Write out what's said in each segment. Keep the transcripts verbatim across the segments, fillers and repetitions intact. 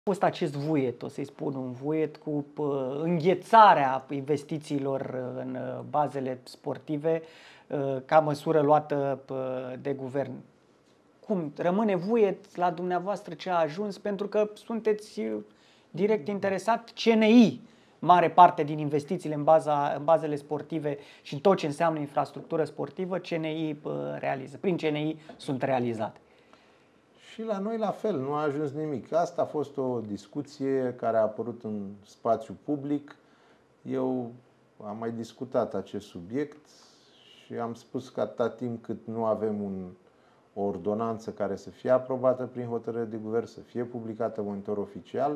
A fost acest vuiet, o să-i spun un vuiet cu înghețarea investițiilor în bazele sportive ca măsură luată de guvern. Cum? Rămâne vuiet la dumneavoastră ce a ajuns? Pentru că sunteți direct interesat. C N I, mare parte din investițiile în, baza, în bazele sportive și în tot ce înseamnă infrastructură sportivă, C N I realiză. Prin C N I sunt realizate. Și la noi la fel, nu a ajuns nimic. Asta a fost o discuție care a apărut în spațiu public. Eu am mai discutat acest subiect și am spus că atâta timp cât nu avem un, o ordonanță care să fie aprobată prin hotărâre de guvern, să fie publicată în monitor oficial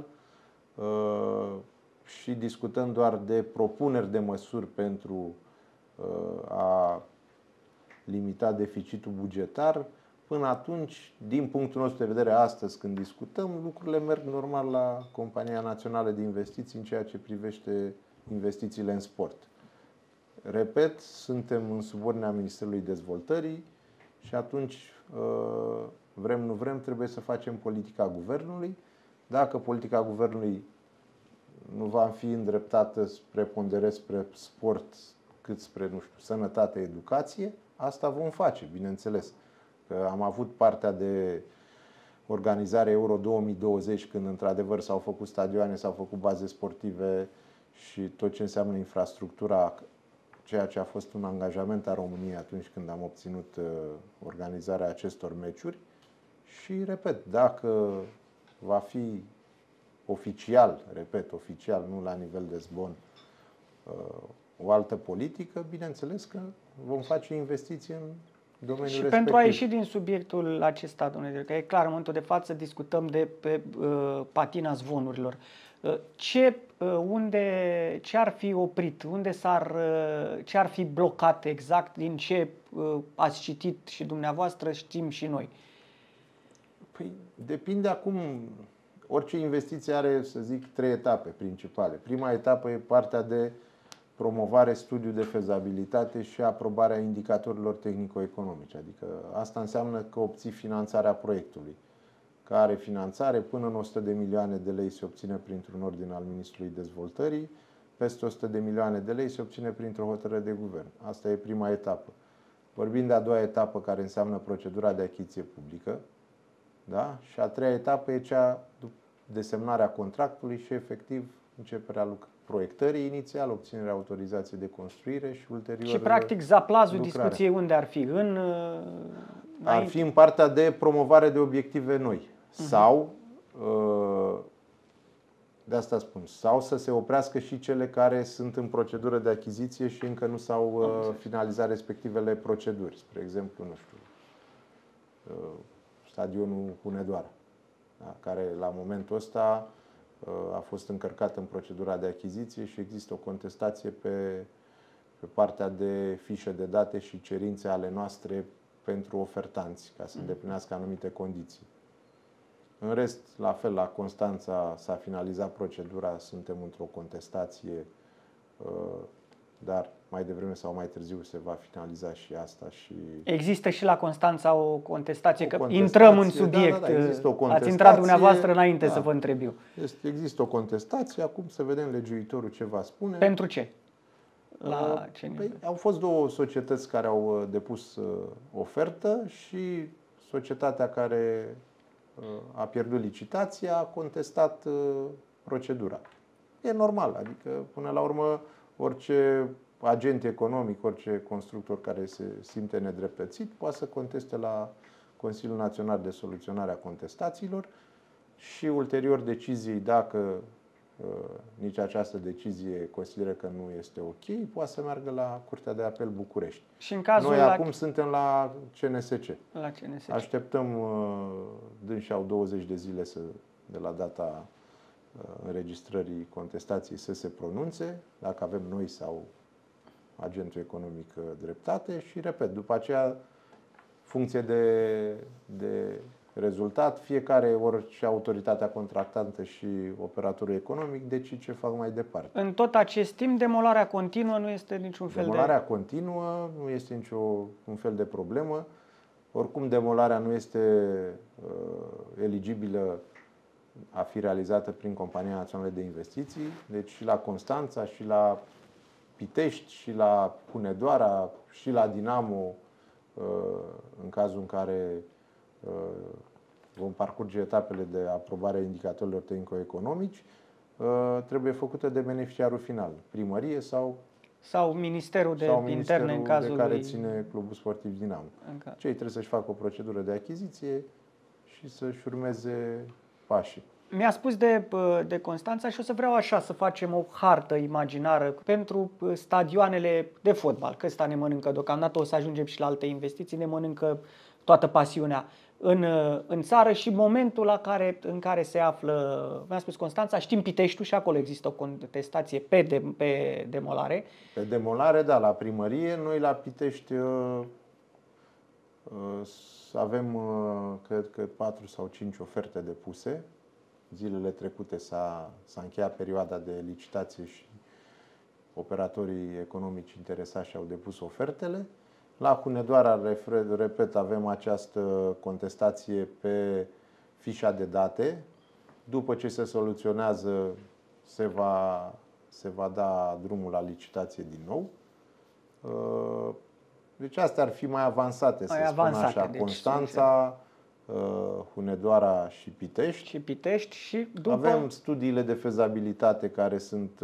și discutăm doar de propuneri de măsuri pentru a limita deficitul bugetar, până atunci, din punctul nostru de vedere, astăzi când discutăm, lucrurile merg normal la Compania Națională de Investiții în ceea ce privește investițiile în sport. Repet, suntem în subordinea Ministerului Dezvoltării și atunci, vrem nu vrem, trebuie să facem politica guvernului. Dacă politica guvernului nu va fi îndreptată spre pondere spre sport cât spre, nu știu, sănătate, educație, asta vom face, bineînțeles. Că am avut partea de organizare Euro două mii douăzeci, când într-adevăr s-au făcut stadioane, s-au făcut baze sportive și tot ce înseamnă infrastructura, ceea ce a fost un angajament a României atunci când am obținut organizarea acestor meciuri. Și, repet, dacă va fi oficial, repet, oficial, nu la nivel de zbon, o altă politică, bineînțeles că vom face investiții în domeniul și respectiv. Pentru a ieși din subiectul acesta, domnule, că e clar, în momentul de față discutăm de pe uh, patina zvonurilor. Uh, ce, uh, unde, ce ar fi oprit? Unde s-ar, uh, ce ar fi blocat exact? Din ce uh, ați citit și dumneavoastră, știm și noi? Păi, depinde acum. Orice investiție are, să zic, trei etape principale. Prima etapă e partea de promovare, studiu de fezabilitate și aprobarea indicatorilor tehnico-economice. Adică asta înseamnă că obții finanțarea proiectului. Care finanțare până în o sută de milioane de lei se obține printr-un ordin al Ministrului Dezvoltării, peste o sută de milioane de lei se obține printr-o hotărâre de guvern. Asta e prima etapă. Vorbim de a doua etapă, care înseamnă procedura de achiziție publică. Da? Și a treia etapă e cea de semnarea contractului și efectiv începerea proiectării inițial, obținerea autorizației de construire și ulterior și practic zaplazul lucrarea. discuției unde ar fi? În, ar fi în partea de promovare de obiective noi. Uh-huh. Sau, de asta spun, sau să se oprească și cele care sunt în procedură de achiziție și încă nu s-au uh, finalizat respectivele proceduri. Spre exemplu, nu știu, uh, stadionul Hunedoara, da, care la momentul ăsta a fost încărcat în procedura de achiziție și există o contestație pe, pe partea de fișe de date și cerințe ale noastre pentru ofertanți, ca să îndeplinească anumite condiții. În rest, la fel, la Constanța s-a finalizat procedura, suntem într-o contestație, dar mai devreme sau mai târziu se va finaliza și asta. Și există și la Constanța o contestație, o că contestație, intrăm în subiect. Da, da, da, există o contestație. Ați intrat dumneavoastră înainte, da, să vă întreb eu. Este, există o contestație, acum să vedem legiuitorul ce va spune. Pentru ce? La ce păi, au fost două societăți care au depus ofertă și societatea care a pierdut licitația a contestat procedura. E normal, adică până la urmă orice agent economic, orice constructor care se simte nedreptățit poate să conteste la Consiliul Național de Soluționare a Contestațiilor și ulterior deciziei, dacă uh, nici această decizie consideră că nu este ok, poate să meargă la Curtea de Apel București. Și în cazul Noi la... acum suntem la C N S C. La C N S C. Așteptăm, uh, dânsi au douăzeci de zile să, de la data înregistrării contestației să se pronunțe, dacă avem noi sau agentul economic dreptate și, repet, după aceea, funcție de, de rezultat, fiecare, orice autoritatea contractantă și operatorul economic decide ce fac mai departe. În tot acest timp, demolarea continuă nu este niciun fel demolarea de... Demolarea continuă, nu este niciun fel de problemă. Oricum, demolarea nu este uh, eligibilă a fi realizată prin Compania Națională de Investiții, deci și la Constanța, și la Pitești, și la Hunedoara, și la Dinamo, în cazul în care vom parcurge etapele de aprobare a indicatorilor tehnico-economici, trebuie făcută de beneficiarul final, primărie sau sau Ministerul de sau Interne în cazul de care lui... ține Clubul Sportiv Dinamo. Încă. Cei trebuie să-și facă o procedură de achiziție și să-și urmeze pașii. Mi-a spus de, de Constanța și o să vreau așa să facem o hartă imaginară pentru stadioanele de fotbal, că ăsta ne mănâncă deocamdată, o să ajungem și la alte investiții, ne mănâncă toată pasiunea în, în țară și momentul la care, în care se află, mi-a spus Constanța, știm Piteștiul și acolo există o contestație pe, de, pe demolare. Pe demolare, da, la primărie, noi la Pitești uh, uh, avem, uh, cred că, patru sau cinci oferte depuse. Zilele trecute s-a, s-a încheiat perioada de licitație și operatorii economici interesați au depus ofertele. La Hunedoara, repet, avem această contestație pe fișa de date. După ce se soluționează, se va, se va da drumul la licitație din nou. Deci astea ar fi mai avansate, mai să avansate, spun așa. Deci, Constanța, Hunedoara și Pitești. Și Pitești și după... Avem studiile de fezabilitate care sunt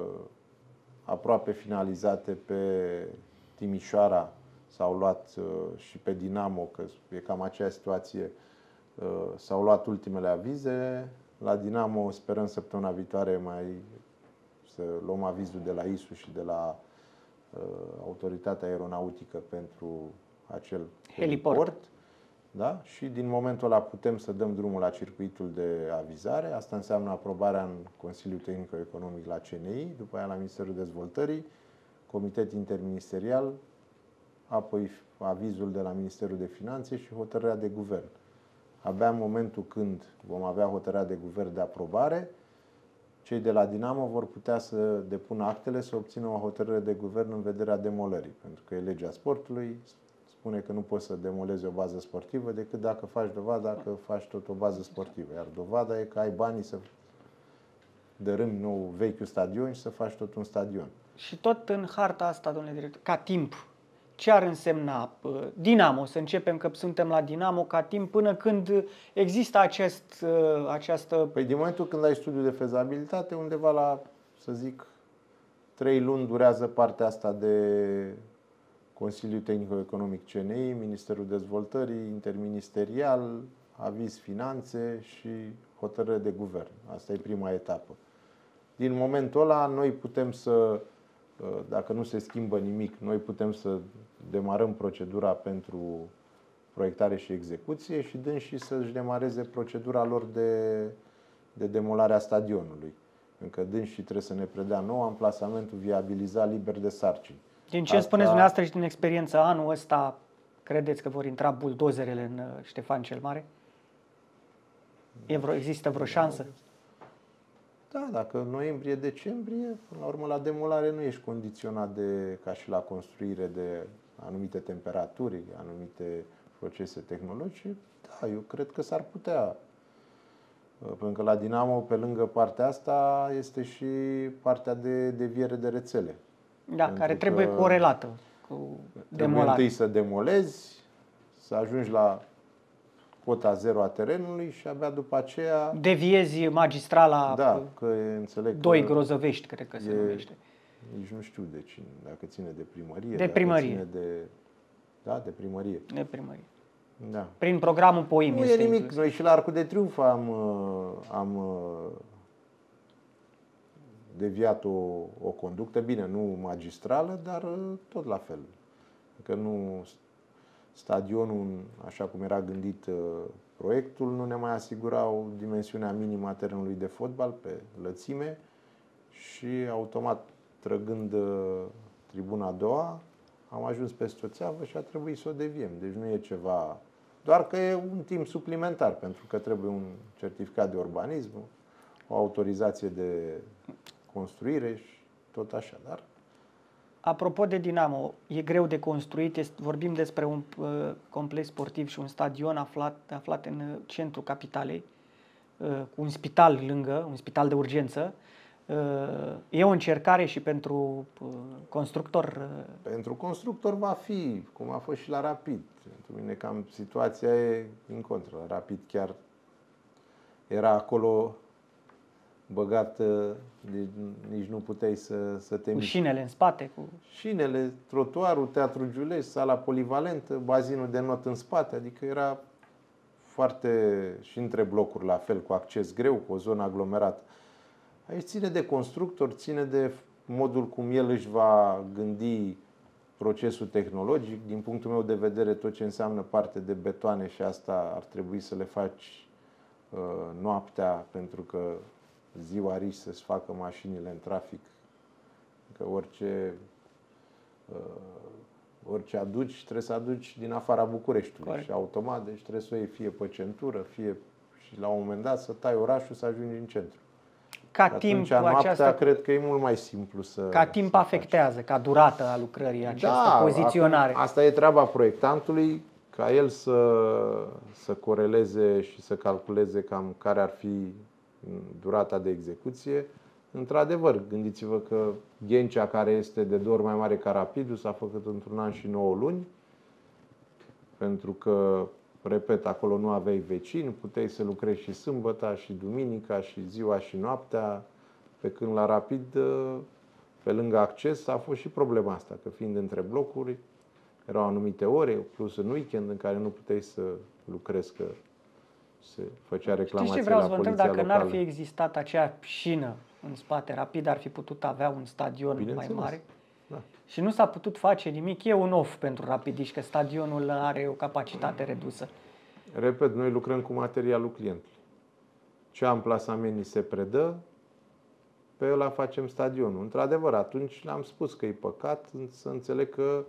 aproape finalizate pe Timișoara. S-au luat și pe Dinamo, că e cam aceeași situație, s-au luat ultimele avize. La Dinamo sperăm săptămâna viitoare mai să luăm avizul de la I S U și de la Autoritatea Aeronautică pentru acel heliport. heliport. Da? Și din momentul ăla putem să dăm drumul la circuitul de avizare. Asta înseamnă aprobarea în Consiliul Tehnico-Economic la C N I, după aia la Ministerul Dezvoltării, Comitet Interministerial, apoi avizul de la Ministerul de Finanțe și hotărârea de guvern. Abia în momentul când vom avea hotărârea de guvern de aprobare, cei de la Dinamo vor putea să depună actele, să obțină o hotărâre de guvern în vederea demolării. Pentru că e legea sportului, spune că nu poți să demolezi o bază sportivă decât dacă faci dovada că faci tot o bază sportivă. Iar dovada e că ai banii să dărâmi nou vechiul stadion și să faci tot un stadion. Și tot în harta asta, domnule director, ca timp, ce ar însemna Dinamo? Să începem că suntem la Dinamo ca timp până când există acest, această... Păi din momentul când ai studiul de fezabilitate, undeva la, să zic, trei luni durează partea asta de Consiliul Tehnico-Economic C N I, Ministerul Dezvoltării, Interministerial, aviz finanțe și hotărâre de guvern. Asta e prima etapă. Din momentul ăla, noi putem să, dacă nu se schimbă nimic, noi putem să demarăm procedura pentru proiectare și execuție și dânsii să-și demareze procedura lor de, de demolare a stadionului. Încă dânsii trebuie să ne predea nou amplasamentul viabilizat liber de sarcini. Din ce Asta... spuneți dumneavoastră și din experiență, anul ăsta credeți că vor intra buldozerele în Ștefan cel Mare? E vreo, există vreo șansă? Da, dacă în noiembrie-decembrie, până la urmă la demolare nu ești condiționat de, ca și la construire, de anumite temperaturi, anumite procese tehnologice. Da, eu cred că s-ar putea. Pentru că la Dinamo, pe lângă partea asta, este și partea de deviere de rețele. Da, Pentru care trebuie corelată cu demolarea. Trebuie întâi să demolezi, să ajungi la cota zero a terenului și abia după aceea... Deviezi magistrala da, că înțeleg doi că Grozăvești, cred că se e, numește. Nici nu știu de cine, dacă ține de primărie. De primărie. Ține de, da, de primărie. De primărie. Da. Prin programul POIM. Nu e nimic. Inclusiv. Noi și la Arcul de Triunf am, am deviat o, o conductă, bine, nu magistrală, dar tot la fel. Că nu... Stadionul, așa cum era gândit proiectul, nu ne mai asigura o dimensiune minimă a terenului de fotbal pe lățime și automat, trăgând tribuna a doua, am ajuns peste o țeavă și a trebuit să o deviem. Deci nu e ceva... Doar că e un timp suplimentar, pentru că trebuie un certificat de urbanism, o autorizație de construire și tot așa, dar... Apropo de Dinamo, e greu de construit, este, vorbim despre un uh, complex sportiv și un stadion aflat, aflat în centrul capitalei. cu un spital lângă, un spital de urgență. E o încercare și pentru constructor? Pentru constructor va fi, cum a fost și la Rapid. Pentru mine cam situația e în contră. La Rapid chiar era acolo băgat, deci nici nu puteai să, să te miști. Cu șinele în spate? Cu... Șinele, trotuarul, Teatrul Giulești, sala polivalentă, bazinul de not în spate, adică era foarte și între blocuri la fel, cu acces greu, cu o zonă aglomerată. Aici ține de constructor, ține de modul cum el își va gândi procesul tehnologic. Din punctul meu de vedere, tot ce înseamnă parte de betoane și asta ar trebui să le faci uh, noaptea, pentru că ziua riști să-ți facă mașinile în trafic. Că orice, uh, orice aduci, trebuie să aduci din afara Bucureștiului. Corect. Și automat, deci trebuie să o iei fie pe centură, fie și la un moment dat să tai orașul să ajungi în centru. Ca timp noaptea, aceasta, cred că e mult mai simplu să... Ca timp să afectează, faci. ca durată a lucrării, această da, poziționare. Acum, asta e treaba proiectantului, ca el să, să coreleze și să calculeze cam care ar fi durata de execuție. Într-adevăr, gândiți-vă că Ghencea, care este de două ori mai mare ca Rapidul, s-a făcut într-un an și nouă luni, pentru că, repet, acolo nu aveai vecini, puteai să lucrezi și sâmbăta, și duminica, și ziua, și noaptea, pe când la Rapid, pe lângă acces, a fost și problema asta, că fiind între blocuri, erau anumite ore, plus în weekend, în care nu puteai să lucrezi, că se făcea reclamație. Știți ce vreau la să vă întreb? poliția Dacă locală. n-ar fi existat acea șină în spate, Rapid ar fi putut avea un stadion mai mare? Da. Și nu s-a putut face nimic. E un off pentru rapidiști, că stadionul are o capacitate redusă. Repet, noi lucrăm cu materialul clientului. Ce amplasament ni se predă, pe ăla facem stadionul. Într-adevăr, atunci le-am spus că e păcat să înțeleg că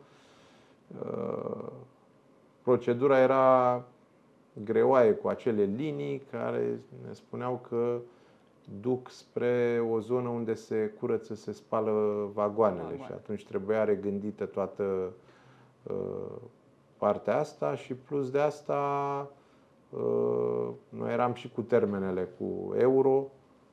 uh, procedura era greoaie cu acele linii care ne spuneau că duc spre o zonă unde se curăță, se spală vagoanele. Vagoane. Și atunci trebuia regândită toată uh, partea asta și plus de asta uh, noi eram și cu termenele cu euro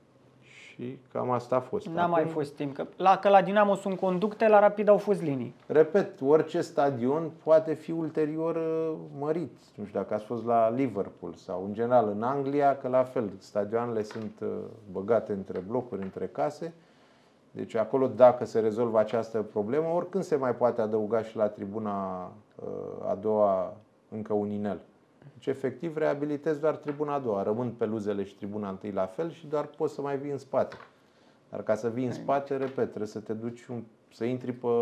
și cam asta a fost. N-a mai fost timp. Că la, că la Dinamo sunt conducte, la Rapid au fost linii. Repet, orice stadion poate fi ulterior mărit. Nu știu dacă ați fost la Liverpool sau în general în Anglia, că la fel, stadioanele sunt băgate între blocuri, între case. Deci acolo, dacă se rezolvă această problemă, oricând se mai poate adăuga și la tribuna a doua încă un inel. Deci efectiv reabilitezi doar tribuna a doua. Rămân peluzele și tribuna întâi la fel și doar poți să mai vii în spate. Dar ca să vii în spate, repet, trebuie să te duci, un, să intri pe,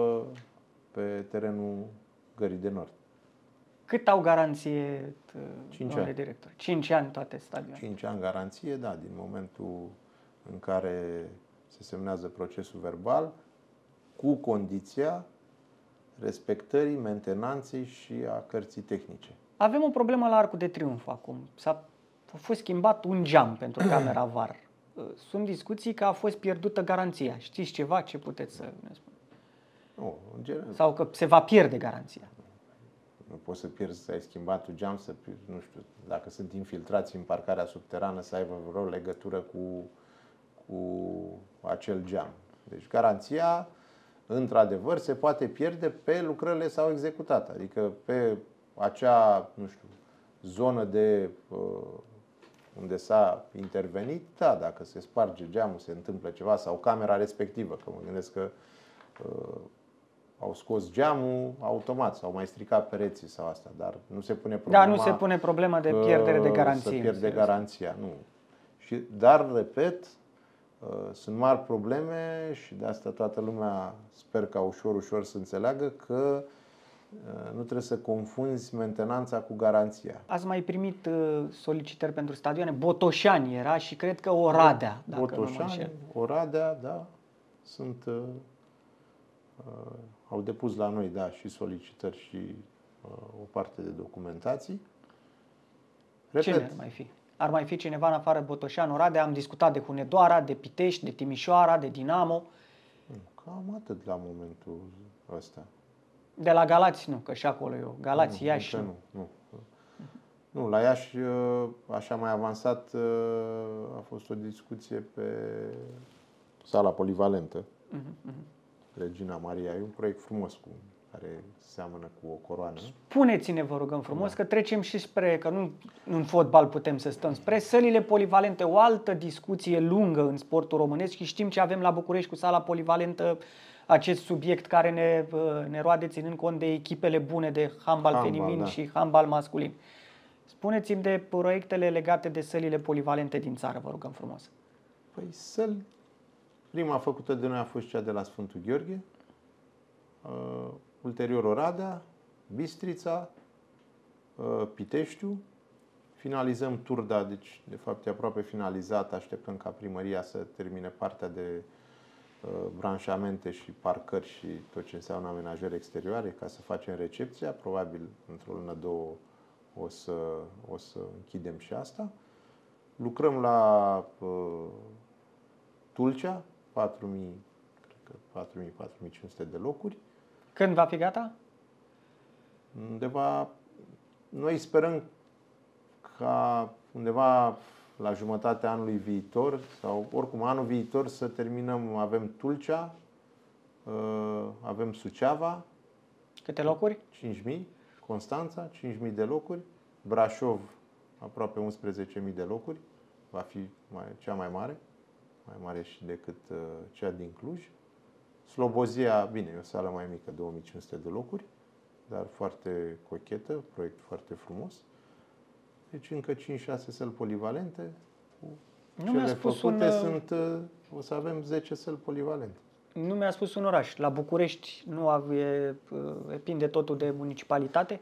pe terenul Gării de Nord. Cât au garanție, domnule ani. director? cinci ani toate stadioanele. cinci ani garanție, da, din momentul în care se semnează procesul verbal, cu condiția respectării, mentenanței și a cărții tehnice. Avem o problemă la Arcul de Triunf acum. S-a a fost schimbat un geam pentru camera V A R. Sunt discuții că a fost pierdută garanția. Știți ceva? Ce puteți să ne spuneți? Nu, în general. Sau că se va pierde garanția. Nu poți să pierzi, să ai schimbat un geam, să, nu știu, dacă sunt infiltrați în parcarea subterană, să aibă vreo legătură cu, cu acel geam. Deci garanția, într-adevăr, se poate pierde pe lucrările s-au executat. Adică pe acea, nu știu, zonă de uh, unde s-a intervenit, da, dacă se sparge geamul, se întâmplă ceva, sau camera respectivă, că mă gândesc că uh, au scos geamul automat, sau mai stricat pereții sau asta, dar nu se pune problema. Da, nu se pune problema de pierdere de garanție. Să pierde garanția, nu. Și, dar, repet, uh, sunt mari probleme și de asta toată lumea sper ca ușor, ușor să înțeleagă că nu trebuie să confunzi mentenanța cu garanția. Ați mai primit uh, solicitări pentru stadioane? Botoșani era și cred că Oradea. Dacă Botoșani, Oradea, da, sunt, uh, uh, au depus la noi, da, și solicitări și uh, o parte de documentații. Repet. Cine ar mai fi? Ar mai fi cineva în afară Botoșani, Oradea? Am discutat de Hunedoara, de Pitești, de Timișoara, de Dinamo. Cam atât la momentul ăsta. De la Galați nu, că și acolo eu. Galați, nu, Iași. Nu, nu. Nu, la Iași, așa mai avansat, a fost o discuție pe sala polivalentă. Uh-huh. Regina Maria, e un proiect frumos cu, care seamănă cu o coroană. Spuneți-ne, vă rugăm frumos, da. Că trecem și spre, că nu în fotbal putem să stăm, spre sălile polivalente, o altă discuție lungă în sportul românesc și știm ce avem la București cu sala polivalentă, acest subiect care ne, ne roade ținând cont de echipele bune de handbal, handbal feminin da. Și handbal masculin. Spuneți-mi de proiectele legate de sălile polivalente din țară, vă rugăm frumos. Păi săli, prima făcută de noi a fost cea de la Sfântul Gheorghe, uh, ulterior Oradea, Bistrița, uh, Piteștiu, finalizăm Turda, deci de fapt e aproape finalizat, așteptăm ca primăria să termine partea de uh, branșamente și parcări și tot ce înseamnă amenajări exterioare ca să facem recepția, probabil într-o lună, două o să, o să închidem și asta. Lucrăm la uh, Tulcea, patru mii, cred că patru mii patru mii cinci sute de locuri. Când va fi gata? Undeva, noi sperăm ca undeva la jumătatea anului viitor sau oricum anul viitor să terminăm, avem Tulcea, uh, avem Suceava. Câte locuri? cinci mii. Constanța, cinci mii de locuri, Brașov, aproape unsprezece mii de locuri, va fi mai, cea mai mare, mai mare și decât uh, cea din Cluj. Slobozia, bine, e o sală mai mică, două mii cinci sute de locuri, dar foarte cochetă, proiect foarte frumos. Deci încă cinci șase săli polivalente, cu nu cele spus făcute un... sunt, uh, o să avem zece săli polivalente. Nu mi-a spus un oraș. La București nu avea, depinde totul de municipalitate?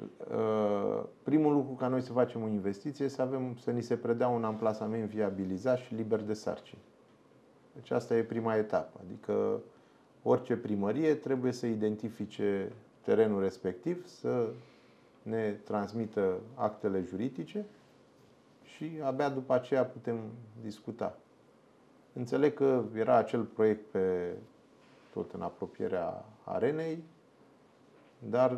Primul lucru ca noi să facem o investiție să avem, să ni se predea un amplasament viabilizat și liber de sarcini. Deci asta e prima etapă. Adică orice primărie trebuie să identifice terenul respectiv, să ne transmită actele juridice și abia după aceea putem discuta. Înțeleg că era acel proiect pe, tot în apropierea arenei, dar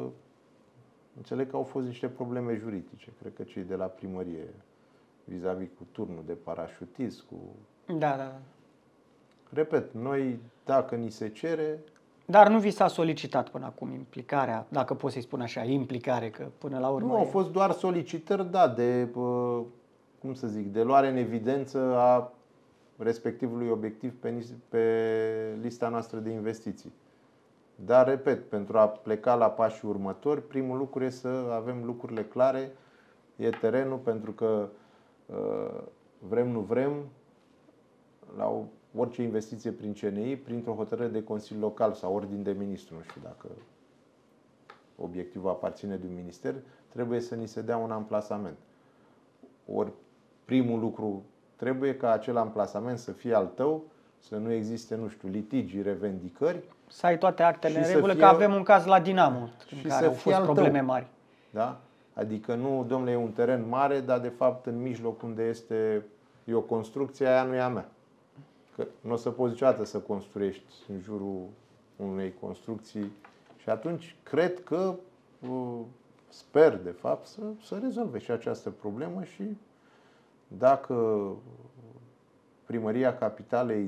înțeleg că au fost niște probleme juridice. Cred că cei de la primărie, vis-a-vis cu turnul de parașutist, cu... Da, da, da. Repet, noi, dacă ni se cere... Dar nu vi s-a solicitat până acum implicarea, dacă pot să-i spun așa, implicare, că până la urmă... Nu, au fost doar solicitări, da, de, cum să zic, de luare în evidență a respectivului obiectiv pe, pe lista noastră de investiții. Dar, repet, pentru a pleca la pașii următori, primul lucru e să avem lucrurile clare, e terenul, pentru că vrem, nu vrem, la o, orice investiție prin C N I, printr-o hotărâre de Consiliu Local sau ordin de ministru, nu știu dacă obiectivul aparține de un minister, trebuie să ni se dea un amplasament. Ori primul lucru trebuie ca acel amplasament să fie al tău, să nu existe, nu știu, litigi, revendicări. Să ai toate actele în regulă, că avem un caz la Dinamo, în care au fost probleme mari. Da? Adică nu, domnule, e un teren mare, dar de fapt în mijloc unde este e o construcție, aia nu e a mea. Că nu o să poți niciodată să construiești în jurul unei construcții și atunci cred că, sper de fapt, să, să rezolve și această problemă și dacă Primăria Capitalei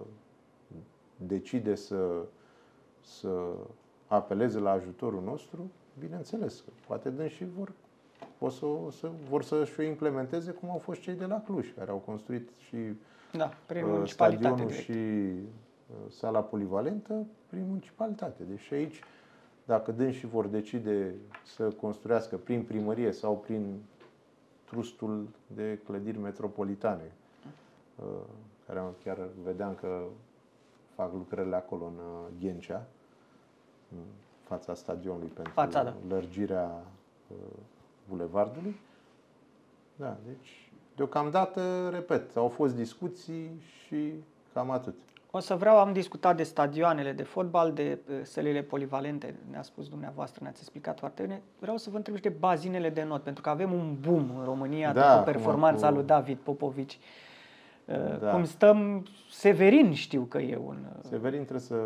decide să, să apeleze la ajutorul nostru, bineînțeles, că poate dânsii vor, o să, o să, vor să-și o implementeze cum au fost cei de la Cluj, care au construit și da, prin uh, stadionul direct. Și uh, sala polivalentă prin municipalitate. Deci aici, dacă dânsii vor decide să construiască prin primărie sau prin trustul de clădiri metropolitane, uh, care chiar vedeam că fac lucrările acolo în Ghencea, în fața stadionului pentru fața, da. lărgirea uh, bulevardului. Da, deci deocamdată, repet, au fost discuții și cam atât. O să vreau, am discutat de stadioanele de fotbal, de sălile polivalente, ne-a spus dumneavoastră, ne-ați explicat foarte bine. Vreau să vă întreb și de bazinele de not, pentru că avem un boom în România da, după performanța cu... lui David Popovici. Da. Cum stăm, Severin știu că e un... Severin trebuie să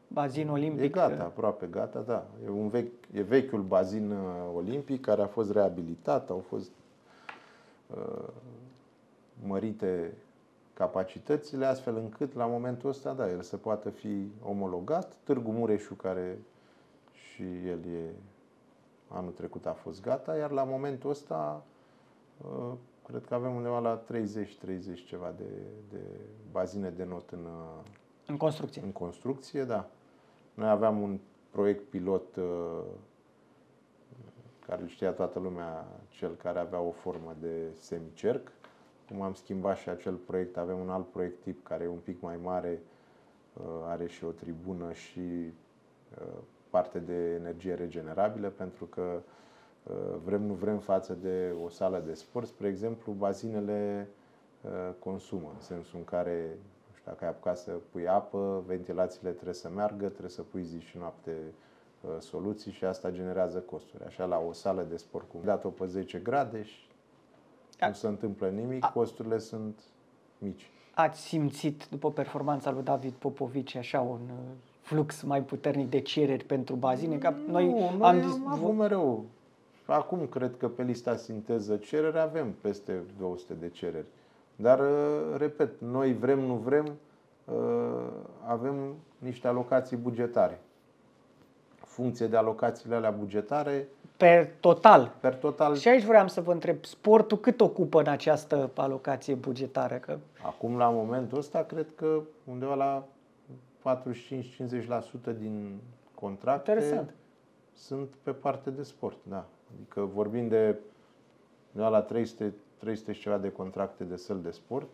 bazin olimpic. E gata, aproape gata, da. E, un vechi, e vechiul bazin olimpic care a fost reabilitat, au fost uh, mărite capacitățile, astfel încât la momentul ăsta, da, el să poată fi omologat. Târgu Mureșu, care și el e, anul trecut a fost gata, iar la momentul ăsta uh, cred că avem undeva la treizeci treizeci ceva de, de bazine de not în, în construcție. În construcție, da. Noi aveam un proiect pilot uh, care îl știa toată lumea, cel care avea o formă de semicerc. Cum am schimbat și acel proiect, avem un alt proiect tip care e un pic mai mare, uh, are și o tribună și uh, parte de energie regenerabilă, pentru că vrem, nu vrem, față de o sală de sport, spre exemplu, bazinele consumă, în sensul în care, nu știu, dacă ai apucat să pui apă, ventilațiile trebuie să meargă, trebuie să pui zi și noapte soluții și asta generează costuri. Așa, la o sală de sport cu dat-o pe zece grade și nu se întâmplă nimic, costurile sunt mici. Ați simțit, după performanța lui David Popovici, așa un flux mai puternic de cereri pentru bazine? Ca nu, noi noi am, am avut mereu. Acum cred că pe lista sinteză cereri avem peste două sute de cereri. Dar, repet, noi vrem, nu vrem, avem niște alocații bugetare. Funcție de alocațiile alea bugetare. Per total. Per total. Și aici vreau să vă întreb, sportul cât ocupă în această alocație bugetară? Că... Acum, la momentul ăsta, cred că undeva la patruzeci și cinci la cincizeci la sută din contracte Interesant. Sunt pe parte de sport, da. Adică vorbim de, de la trei sute, trei sute și ceva de contracte de săli de sport,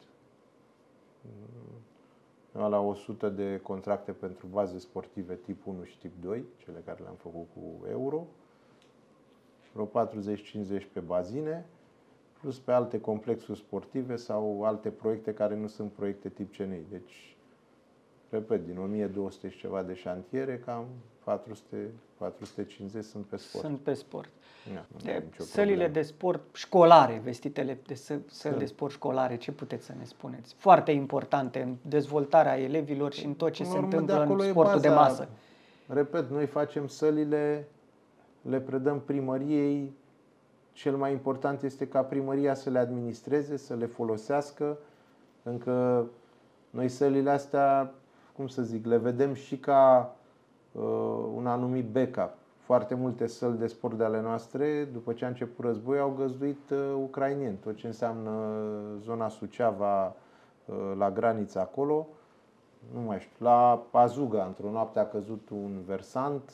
de la o sută de contracte pentru baze sportive tip unu și tip doi, cele care le-am făcut cu euro, vreo patruzeci cincizeci pe bazine, plus pe alte complexuri sportive sau alte proiecte care nu sunt proiecte tip C N I. Deci, repet, din o mie două sute și ceva de șantiere, cam patru sute patru sute cincizeci sunt pe sport. Sunt pe sport. Ja, de sălile problemă. De sport școlare, vestitele de săli de sport școlare, ce puteți să ne spuneți? Foarte importante în dezvoltarea elevilor și în tot ce în se întâmplă în sportul de masă. Repet, noi facem sălile, le predăm primăriei. Cel mai important este ca primăria să le administreze, să le folosească. Încă noi sălile astea, cum să zic, le vedem și ca uh, un anumit backup. Foarte multe săli de sport de ale noastre, după ce a început războiul, au găzduit uh, ucrainieni. Tot ce înseamnă zona Suceava, uh, la graniță acolo, nu mai știu, la Azuga, într-o noapte a căzut un versant,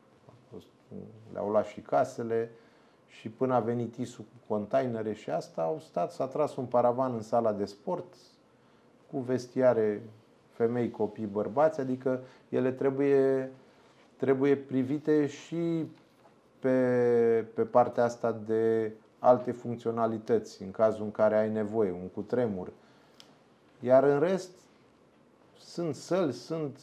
le-au luat și casele și până a venit ISU cu containere și asta, au stat, s-a tras un paravan în sala de sport cu vestiare, femei, copii, bărbați, adică ele trebuie, trebuie privite și pe, pe partea asta de alte funcționalități, în cazul în care ai nevoie, un cutremur. Iar în rest, sunt săli, sunt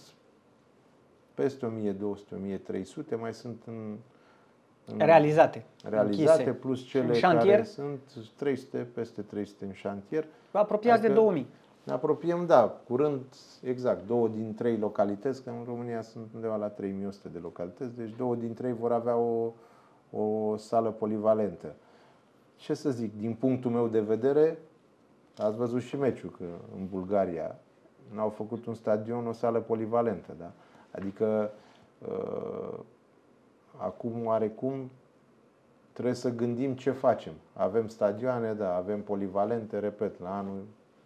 peste o mie două sute - o mie trei sute, mai sunt în, în realizate, realizate închise. Plus cele care sunt trei sute, peste trei sute în șantier. Vă apropiați de două mii. Ne apropiem, da, curând, exact, două din trei localități, că în România sunt undeva la trei mii o sută de localități, deci două din trei vor avea o, o sală polivalentă. Ce să zic, din punctul meu de vedere, ați văzut și meciul, că în Bulgaria n-au făcut un stadion, o sală polivalentă, da? Adică, uh, acum, oarecum, trebuie să gândim ce facem. Avem stadioane, da, avem polivalente, repet, la anul,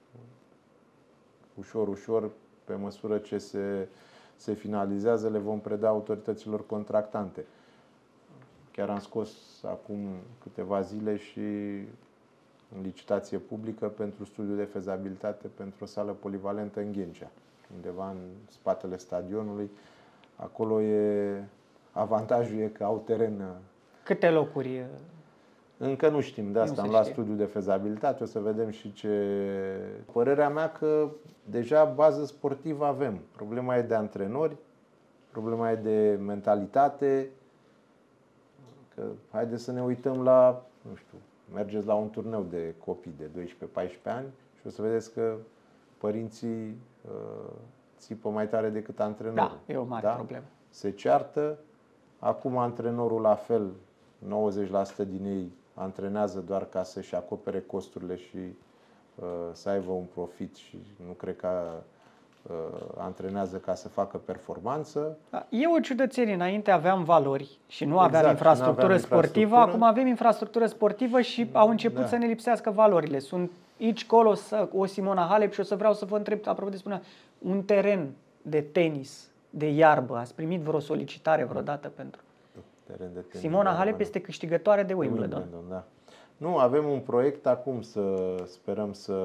ușor, ușor, pe măsură ce se, se finalizează, le vom preda autorităților contractante. Chiar am scos acum câteva zile și în licitație publică pentru studiul de fezabilitate pentru o sală polivalentă în Ghencea, undeva în spatele stadionului. Acolo e avantajul e că au teren. Câte locuri? Încă nu știm, de asta am luat studiul de fezabilitate, o să vedem și ce... Părerea mea că deja bază sportivă avem. Problema e de antrenori, problema e de mentalitate. Că haideți să ne uităm la, nu știu, mergeți la un turneu de copii de doisprezece paisprezece ani și o să vedeți că părinții uh, țipă mai tare decât antrenorul. Da, e o mare da? problemă. Se ceartă, acum antrenorul la fel, nouăzeci la sută din ei antrenează doar ca să-și acopere costurile și uh, să aibă un profit și nu cred că uh, antrenează ca să facă performanță. Da, e o ciudățenie. Înainte aveam valori și nu aveam Exact, infrastructură aveam sportivă, infrastructură. acum avem infrastructură sportivă și au început Da. să ne lipsească valorile. Sunt aici, colo, o Simona Halep și o să vreau să vă întreb, apropo de spunea, un teren de tenis, de iarbă, ați primit vreo solicitare vreodată pentru? Teren de tenis, Simona da, Halep da. este câștigătoare de Wimbledon. Wimbledon, da. Nu, avem un proiect acum să sperăm să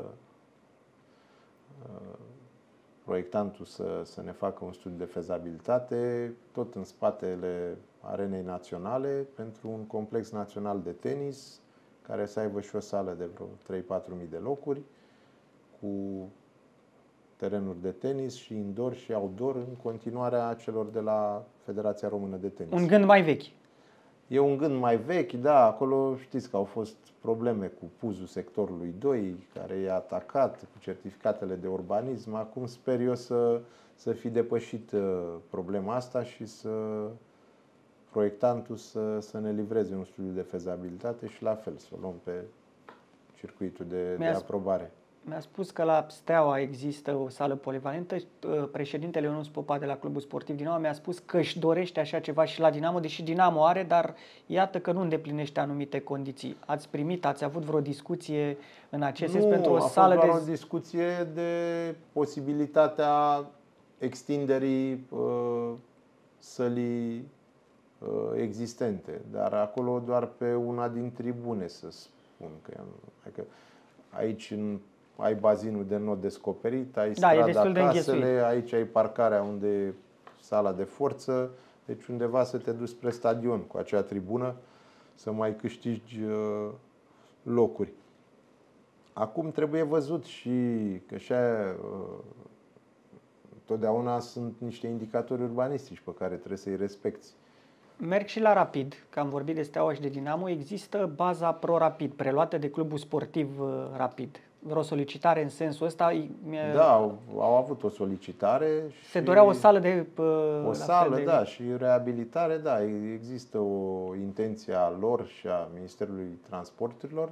uh, proiectantul să, să ne facă un studiu de fezabilitate tot în spatele arenei naționale pentru un complex național de tenis care să aibă și o sală de vreo trei-patru mii de locuri cu terenuri de tenis și indoor și outdoor în continuarea celor de la Federația Română de Tenis. Un gând mai vechi. E un gând mai vechi, da, acolo știți că au fost probleme cu puzul sectorului doi, care e atacat, cu certificatele de urbanism. Acum sper eu să, să fi depășit problema asta și să proiectantul să, să ne livreze un studiu de fezabilitate și la fel să o luăm pe circuitul de, de aprobare. Mi-a spus că la Steaua există o sală polivalentă. Președintele Ionuț Popa de la Clubul Sportiv Dinamo mi-a spus că își dorește așa ceva și la Dinamo, deși Dinamo are, dar iată că nu îndeplinește anumite condiții. Ați primit, ați avut vreo discuție în acest sens pentru o a sală fost doar de... o discuție de posibilitatea extinderii uh, sălii uh, existente, dar acolo doar pe una din tribune, să spun că adică aici în ai bazinul de not descoperit, ai da, strada de Casele, aici ai parcarea unde e sala de forță, deci undeva să te duci spre stadion cu acea tribună să mai câștigi uh, locuri. Acum trebuie văzut și că așa uh, totdeauna sunt niște indicatori urbanistici pe care trebuie să-i respecti. Merg și la Rapid, că am vorbit de Steaua și de Dinamo, există baza Pro-Rapid, preluată de Clubul Sportiv Rapid. Vreo solicitare în sensul ăsta? Da, au, au avut o solicitare. Se dorea o sală de... O sală, de... da, și reabilitare, da. Există o intenție a lor și a Ministerului Transporturilor,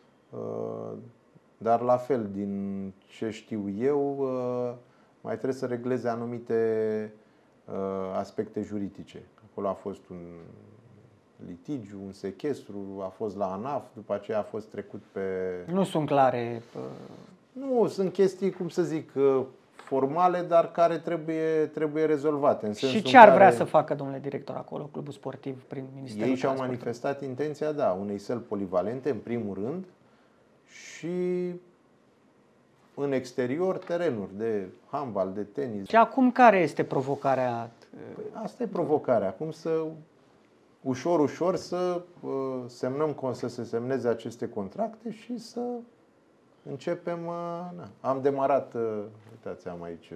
dar la fel, din ce știu eu, mai trebuie să regleze anumite aspecte juridice. Acolo a fost un litigiu, un sechestru, a fost la ANAF, după aceea a fost trecut pe... Nu sunt clare... Nu, sunt chestii, cum să zic, formale, dar care trebuie, trebuie rezolvate. În și ce ar vrea să facă, domnule director, acolo, Clubul Sportiv, prin Ministerul Ei și-au manifestat intenția, da, unei săli polivalente, în primul rând, și în exterior terenuri de handbal, de tenis. Și acum care este provocarea? Asta e provocarea. Acum să ușor, ușor să semnăm, să se semneze aceste contracte și să începem. Na. Am demarat, uitați, am aici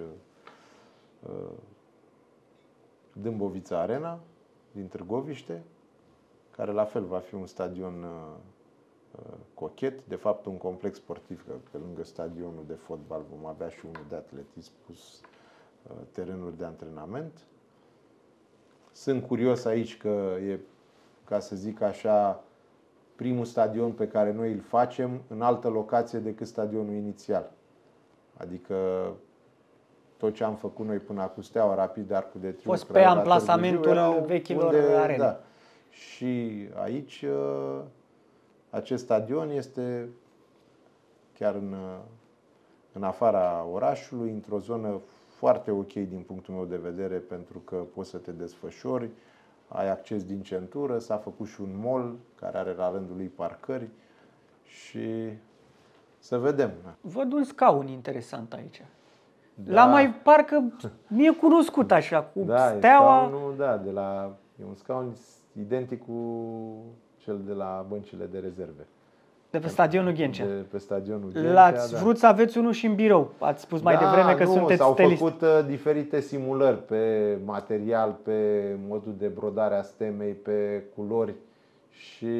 Dâmbovița Arena din Târgoviște, care la fel va fi un stadion cochet, de fapt un complex sportiv, că pe lângă stadionul de fotbal vom avea și unul de atletism plus terenuri de antrenament. Sunt curios aici că e, ca să zic așa, primul stadion pe care noi îl facem în altă locație decât stadionul inițial. Adică tot ce am făcut noi până acum, Steaua, Rapid, Arcul de Triunf, fost pe amplasamentul vechilor arene. Da. Și aici acest stadion este chiar în, în afara orașului, într-o zonă foarte ok din punctul meu de vedere, pentru că poți să te desfășori, ai acces din centură, s-a făcut și un mall care are la rândul lui parcări și să vedem. Văd un scaun interesant aici. Da. La mai parcă mi-e cunoscut așa, cu da, Steaua. Scaunul, da, de la, e un scaun identic cu cel de la băncile de rezerve. De pe stadionul Ghencea. De pe stadionul Ghencea, L-ați da. vrut să aveți unul și în birou. Ați spus mai da, devreme că nu, sunteți s-au stelist. făcut uh, diferite simulări pe material, pe modul de brodare a stemei, pe culori și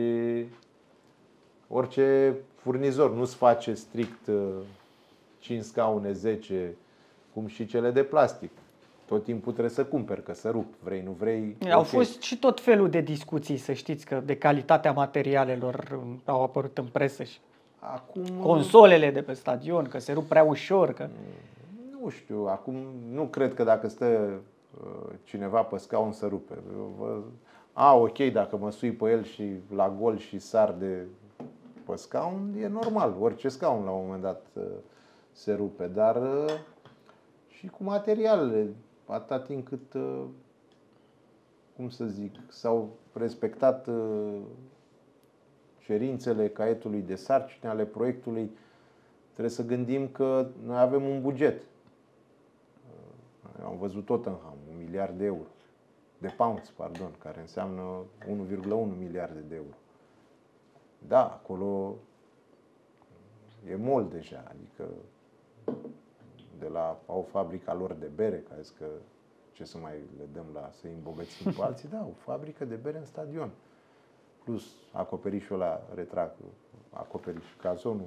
orice furnizor nu-ți face strict uh, cinci scaune, zece cum și cele de plastic. Tot timpul trebuie să cumperi, că să rup, vrei, nu vrei. Au okay. fost și tot felul de discuții, să știți, că de calitatea materialelor au apărut în presă și acum, consolele de pe stadion, că se rup prea ușor. Că... Nu știu, acum nu cred că dacă stă cineva pe scaun să rupe. A, ok, dacă mă sui pe el și la gol și sar de pe scaun, e normal, orice scaun la un moment dat se rupe, dar și cu materialele, atâta timp cât, cum să zic, s-au respectat cerințele caietului de sarcini ale proiectului, trebuie să gândim că noi avem un buget. Am văzut Tottenham, un miliard de euro, de pounds, pardon, care înseamnă unu virgulă unu miliarde de euro. Da, acolo e mult deja, adică de la au fabrica lor de bere, care zic că ce să mai le dăm la să-i îmbogățim pe alții, da, o fabrică de bere în stadion. Plus acoperișul ăla, retrag, acoperiș, cazonul.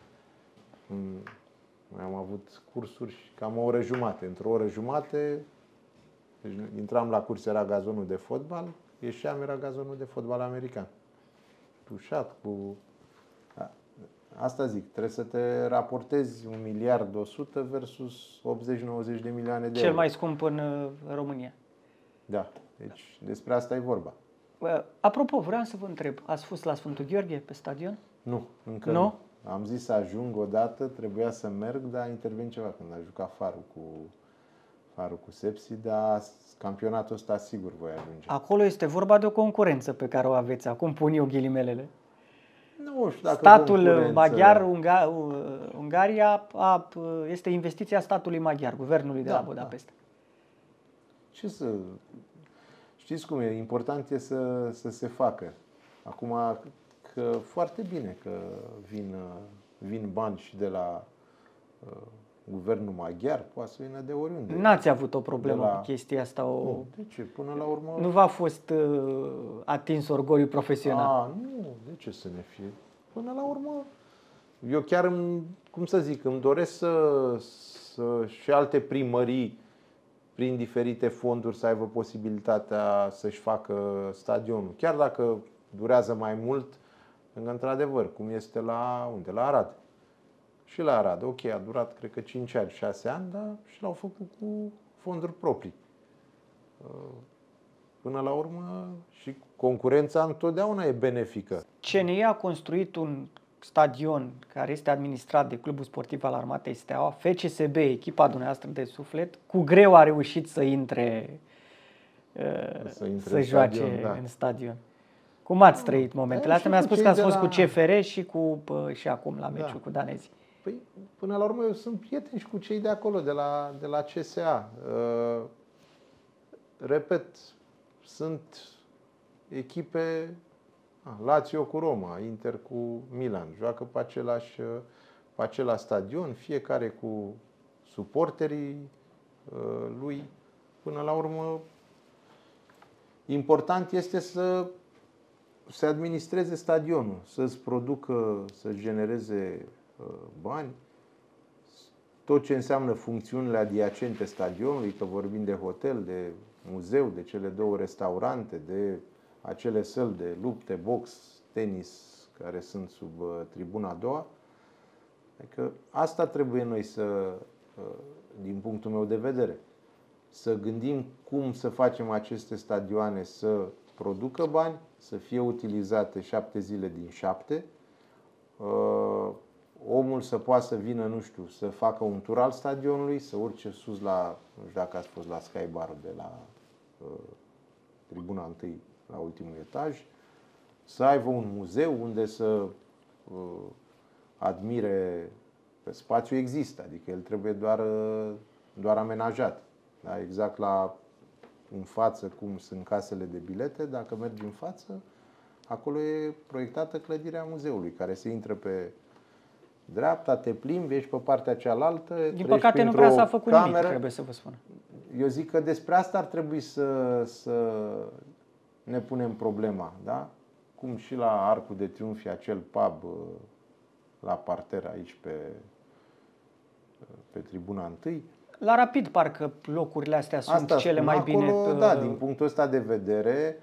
Noi am avut cursuri și cam o oră jumate. Într-o oră jumate, deci intram la curs, era gazonul de fotbal, ieșeam, era gazonul de fotbal american. Tușat cu... Asta zic, trebuie să te raportezi un miliard o sută versus optzeci nouăzeci de milioane de Cel euro. mai scump în România. Da, deci despre asta e vorba. Apropo, vreau să vă întreb, ați fost la Sfântul Gheorghe pe stadion? Nu, încă nu. nu. Am zis să ajung odată, trebuia să merg, dar a intervenit ceva când a jucat Farul cu, Farul cu Sepsi, dar campionatul ăsta sigur voi ajunge. Acolo este vorba de o concurență pe care o aveți, acum pun eu ghilimelele. Nu știu dacă statul concurență... maghiar, Unga, Ungaria, a, este investiția statului maghiar, guvernului de da, la Budapesta. Da. Ce să... Știți cum e? Important e să, să se facă. Acum, că foarte bine că vin, vin bani și de la uh, guvernul maghiar, poate să vină de oriunde. N-ați avut o problemă la... cu chestia asta? O... Nu, de ce? Până la urmă... Nu v-a fost uh, atins orgoliul profesional? A, nu, de ce să ne fie? Până la urmă, eu chiar, îmi, cum să zic, îmi doresc să, să și alte primării, prin diferite fonduri, să aibă posibilitatea să-și facă stadionul. Chiar dacă durează mai mult, într-adevăr, cum este la unde? La Arad. Și la Arad, ok, a durat, cred că cinci ani, șase ani, dar și l-au făcut cu fonduri proprii. Până la urmă, și concurența întotdeauna e benefică. C N I a construit un stadion care este administrat de Clubul Sportiv al Armatei Steaua, F C S B, echipa dumneavoastră de suflet, cu greu a reușit să intre, să, intre să în joace stadion, da. în stadion. Cum ați trăit momentele astea? Mi-a spus că ați fost la... cu C F R și, cu, și acum la meciul da. cu danezii. Păi, până la urmă, eu sunt prieten și cu cei de acolo, de la, de la C S A. Uh, repet, sunt echipe, ah, Lazio cu Roma, Inter cu Milan, joacă pe același, pe același stadion, fiecare cu suporterii uh, lui. Până la urmă, important este să se administreze stadionul, să-ți producă, să genereze uh, bani, tot ce înseamnă funcțiunile adiacente stadionului, că vorbim de hotel, de muzeu, de cele două restaurante, de acele săli de lupte, box, tenis, care sunt sub uh, tribuna a doua. Adică asta trebuie noi să, uh, din punctul meu de vedere, să gândim cum să facem aceste stadioane să producă bani, să fie utilizate șapte zile din șapte, uh, omul să poată să vină, nu știu, să facă un tur al stadionului, să urce sus la, nu știu dacă ați fost la Sky Bar-ul de la uh, tribuna întâi, la ultimul etaj, să aibă un muzeu unde să uh, admire, că spațiul există, adică el trebuie doar, doar amenajat. Da? Exact la în față cum sunt casele de bilete, dacă mergi în față, acolo e proiectată clădirea muzeului, care se intră pe dreapta, te plimbi, ești pe partea cealaltă. Din păcate nu prea s-a făcut cameră. nimic, trebuie să vă spun. Eu zic că despre asta ar trebui să, să ne punem problema, da? Cum și la Arcul de Triunf, acel pub la parter aici pe, pe tribuna întâi. La Rapid, parcă locurile astea sunt Asta cele spun, mai acolo, bine. Da, din punctul ăsta de vedere,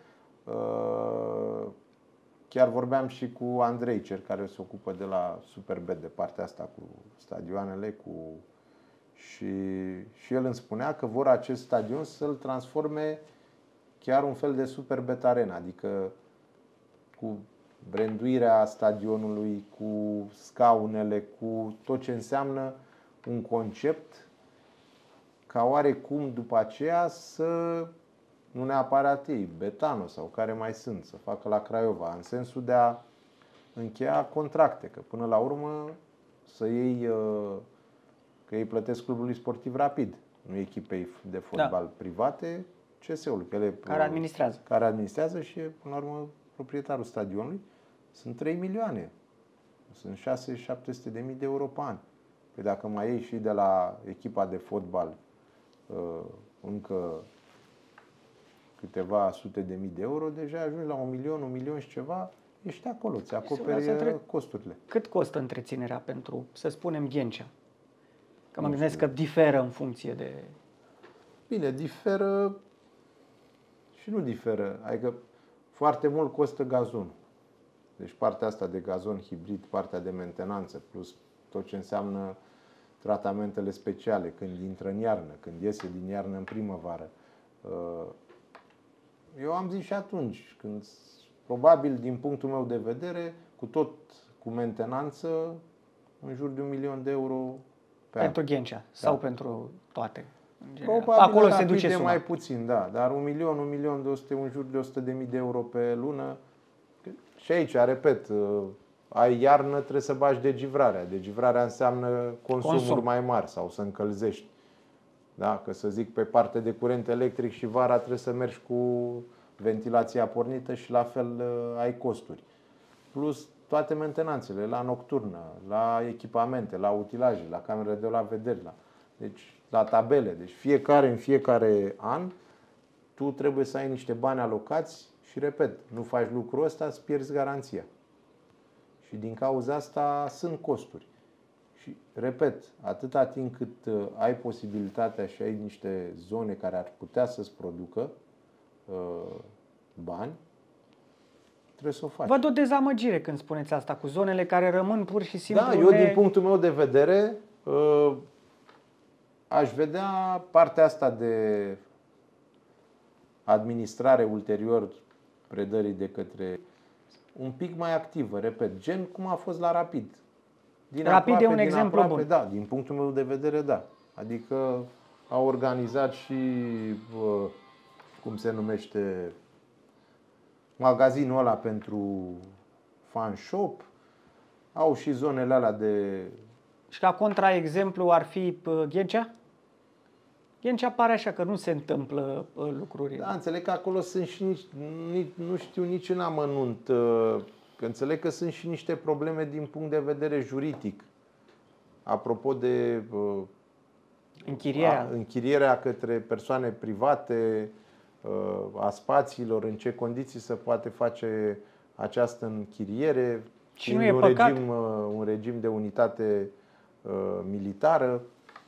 chiar vorbeam și cu Andrei Cer, care se ocupă de la Superbet de partea asta cu stadioanele, cu și, și el îmi spunea că vor acest stadion să-l transforme chiar un fel de Superbet Arena, adică cu branduirea stadionului, cu scaunele, cu tot ce înseamnă un concept, ca oarecum după aceea să nu neapărat ei, Betano sau care mai sunt, să facă la Craiova, în sensul de a încheia contracte, că până la urmă să iei, că ei plătesc clubului sportiv Rapid, nu echipei de fotbal da. private, C S-ul, care administrează. Care administrează și până la urmă proprietarul stadionului. Sunt trei milioane, sunt șase șapte sute de mii de euro pe an. Păi dacă mai iei și de la echipa de fotbal încă câteva sute de mii de euro, deja ajungi la un milion, un milion și ceva, ești acolo, ți acoperi costurile. Cât costă întreținerea pentru, să spunem, Ghencea? Că mă nu gândesc știu. că diferă în funcție de... Bine, diferă și nu diferă. Adică foarte mult costă gazonul. Deci partea asta de gazon hibrid, partea de mentenanță, plus tot ce înseamnă tratamentele speciale, când intră în iarnă, când iese din iarnă în primăvară. Eu am zis și atunci, când probabil din punctul meu de vedere, cu tot cu mentenanță, în jur de un milion de euro pe pentru an. Ghencea da. sau pentru toate. Probabil acolo se duce suma. Mai puțin, da, dar un milion, un milion de o sută, un jur de o sută de mii de euro pe lună. Și aici, repet, ai iarnă, trebuie să bagi degivrarea. Degivrarea înseamnă consumuri Consum. mai mari sau să încălzești. Da? Că să zic, pe partea de curent electric și vara trebuie să mergi cu ventilația pornită și la fel ai costuri. Plus toate mentenanțele, la nocturnă, la echipamente, la utilaje, la camere de la vedere, la, deci la tabele. Deci fiecare, în fiecare an, tu trebuie să ai niște bani alocați și, repet, nu faci lucrul ăsta, îți pierzi garanția. Și din cauza asta sunt costuri. Și, repet, atâta timp cât ai posibilitatea și ai niște zone care ar putea să-ți producă uh, bani, trebuie să o faci. Văd o dezamăgire când spuneți asta, cu zonele care rămân pur și simplu... Da, eu ne... din punctul meu de vedere uh, aș vedea partea asta de administrare ulterior predării de către un pic mai activă, repet, gen cum a fost la Rapid. Din Rapid aproape, e un exemplu aproape, bun. Da, din punctul meu de vedere, da. Adică a organizat și, cum se numește, magazinul ăla pentru fan shop. Au și zonele alea de... Și ca contraexemplu ar fi Ghencea? Ghencea pare așa că nu se întâmplă lucruri. Da, înțeleg că acolo sunt și nici, nici, nu știu nici în amănunt, că înțeleg că sunt și niște probleme din punct de vedere juridic. Apropo de închirierea, a, închirierea către persoane private a spațiilor, în ce condiții se poate face această închiriere, și nu e un regim, un regim de unitate militară,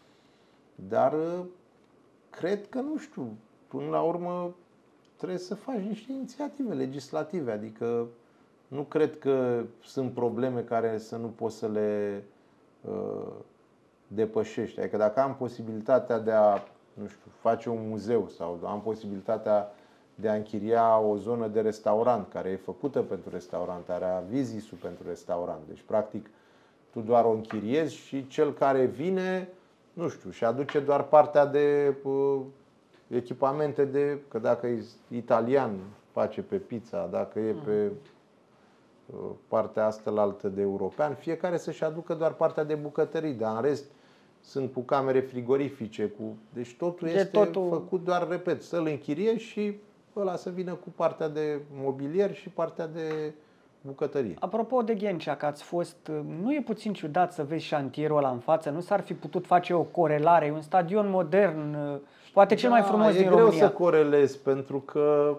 dar cred că, nu știu, până la urmă trebuie să faci niște inițiative legislative, adică nu cred că sunt probleme care să nu poți să le uh, depășești. Adică dacă am posibilitatea de a, nu știu, face un muzeu sau am posibilitatea de a închiria o zonă de restaurant care e făcută pentru restaurant, are avizisul pentru restaurant. Deci, practic, tu doar o închiriezi și cel care vine, nu știu, și aduce doar partea de uh, echipamente de, că dacă e italian, face pe pizza, dacă e pe uh, partea asta la altă de european, fiecare să-și aducă doar partea de bucătării, dar în rest sunt cu camere frigorifice, cu, deci totul de este totul... făcut doar, repet, să-l închiriezi și ăla să vină cu partea de mobilier și partea de bucătărie. Apropo de Ghencea, că ați fost, nu e puțin ciudat să vezi șantierul ăla în față? Nu s-ar fi putut face o corelare? E un stadion modern, poate cel da, mai frumos din România. E greu să corelezi, pentru că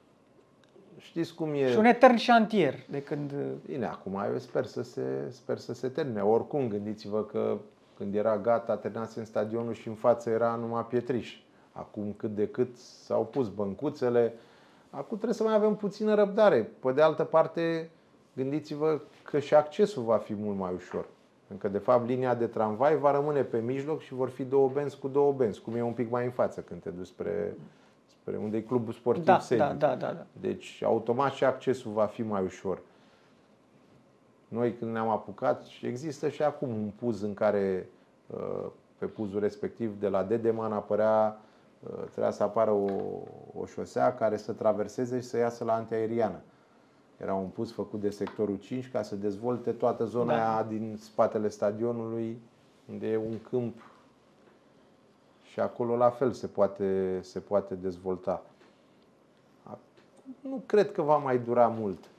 știți cum e. Și un etern șantier de când... Bine, acum eu sper să se, sper să se termine. Oricum, gândiți-vă că când era gata, terminase în stadionul și în față era numai pietriș. Acum cât de cât s-au pus băncuțele. Acum trebuie să mai avem puțină răbdare. Pe de altă parte, gândiți-vă că și accesul va fi mult mai ușor. Pentru că, de fapt, linia de tramvai va rămâne pe mijloc și vor fi două benzi cu două benzi, cum e un pic mai în față când te duci spre, spre unde e clubul sportiv Da, sediu. da, da, da, da. Deci, automat și accesul va fi mai ușor. Noi când ne-am apucat, există și acum un puz în care, pe puzul respectiv, de la Dedeman apărea, trebuia să apară o, o șosea care să traverseze și să iasă la antiaeriană. Era un puz făcut de sectorul cinci ca să dezvolte toată zona da. aia din spatele stadionului, unde e un câmp și acolo la fel se poate, se poate dezvolta. Nu cred că va mai dura mult.